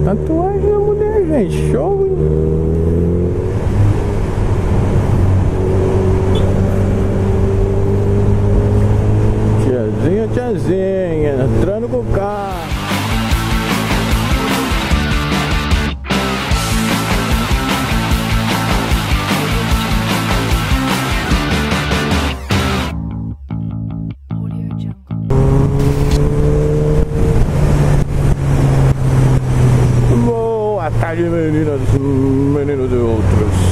Tatuagem da mulher, gente. Show, hein? Tiazinha, entrando com o carro. Boa tarde, meninas, meninos e outros.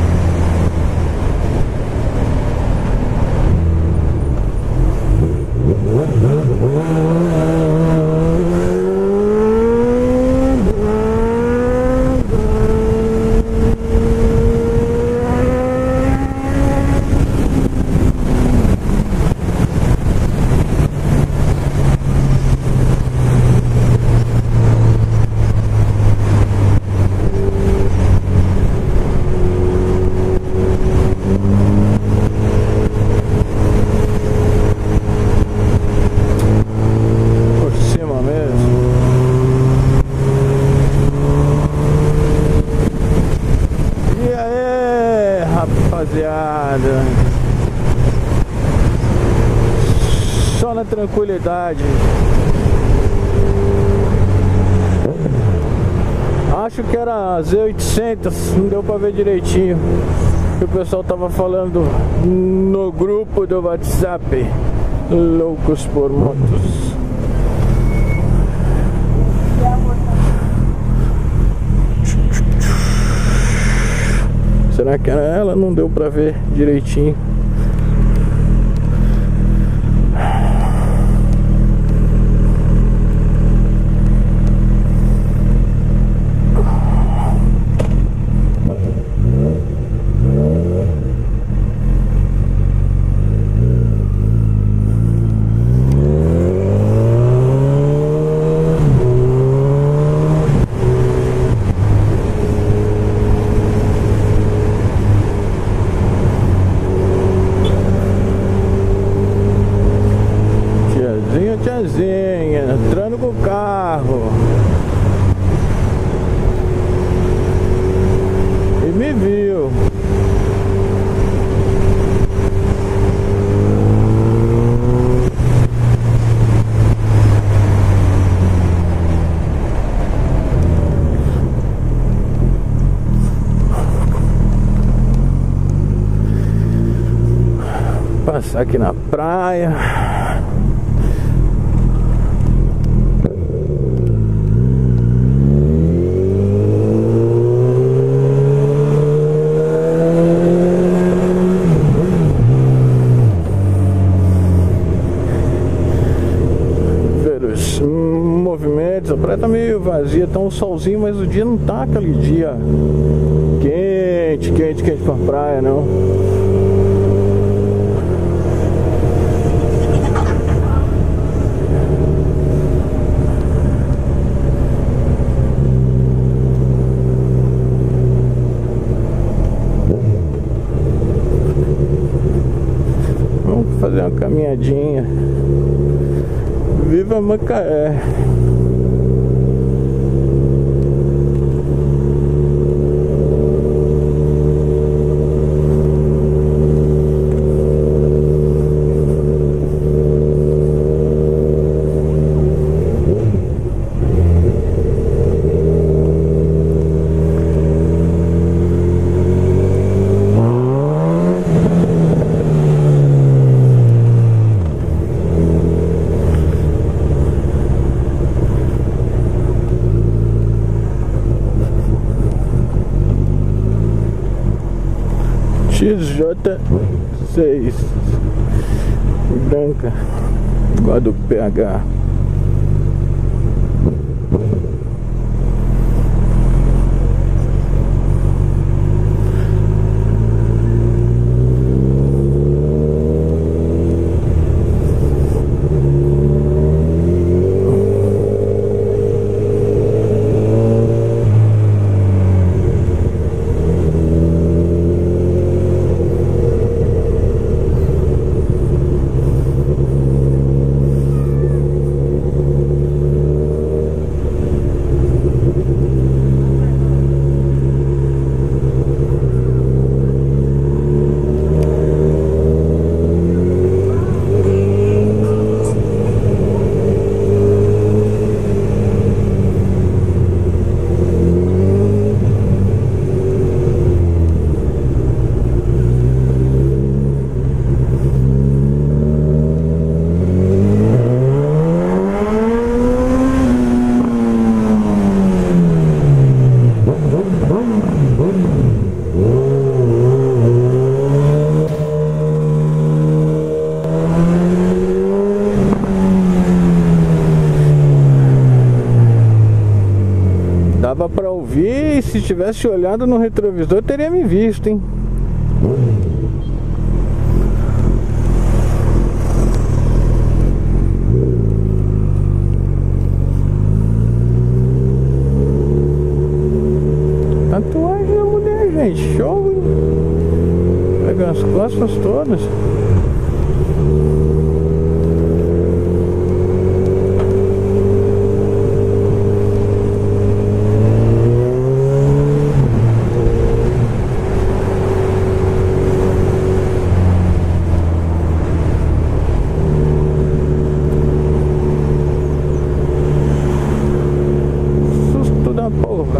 Rapaziada, só na tranquilidade. Acho que era Z800, não deu pra ver direitinho. O pessoal tava falando no grupo do WhatsApp, Loucos por Motos. Será que era ela? Não deu pra ver direitinho. Tiazinha, entrando com o carro. E me viu. Passar aqui na praia. Movimentos, a praia tá meio vazia, tá um solzinho, mas o dia não tá aquele dia quente pra praia, não. Vamos fazer uma caminhadinha. Viva Macaé! XJ6 branca, igual a do PH. Dava pra ouvir, e se tivesse olhado no retrovisor teria me visto, hein? Tatuagem da mulher, gente, show, hein? Pega as costas todas. Susto da porra.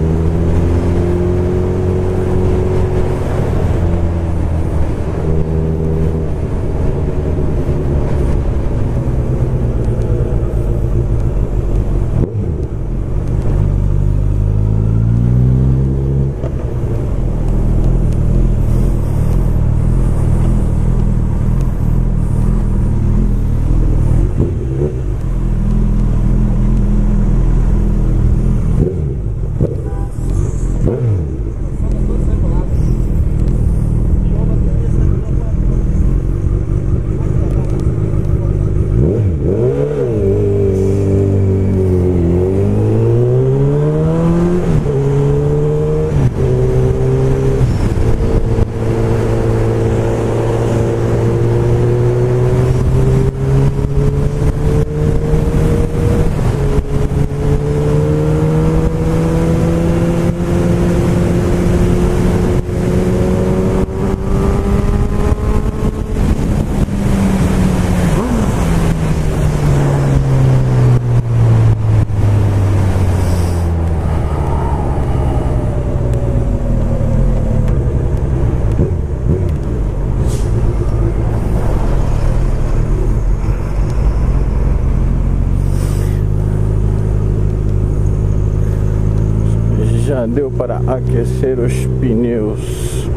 Já deu para aquecer os pneus.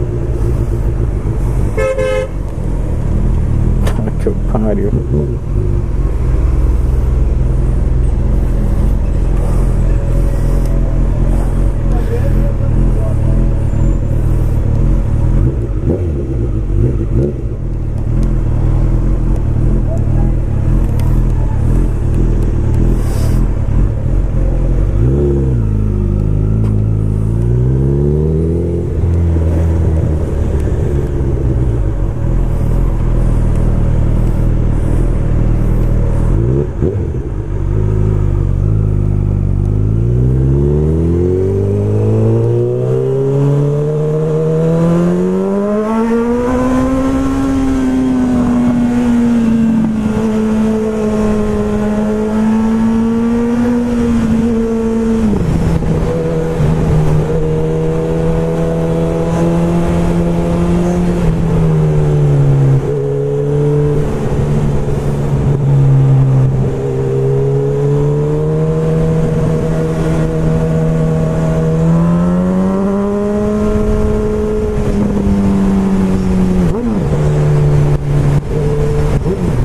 Que eu pariu.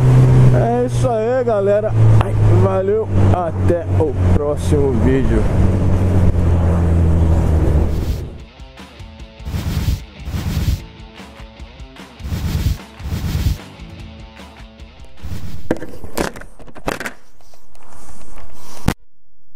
Galera, valeu, até o próximo vídeo.